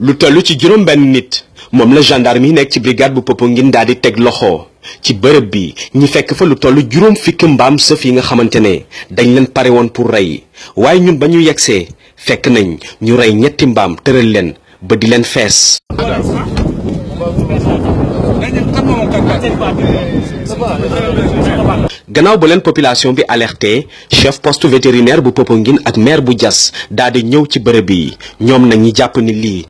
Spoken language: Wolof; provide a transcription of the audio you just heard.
lu toll ci juróom benn nit moom la gendarme yi nekk ci brigade bu Popenguine daal di teg loxo ci bërëb bi ñi fekk fa lu toll juróom fukki mbaam sëf yi nga xamante ne dañ leen pare woon pour rey waaye ñun ba ñu yegsee fekk nañ ñu rey ñetti mbaam tëral leen ba di leen fees. gannaaw ba leen population bi alerté chef poste vétérinaire bu Popenguine ak maire bu Diass daal di ñëw ci bërëb yi ñoom nag ñi jàpp ni lii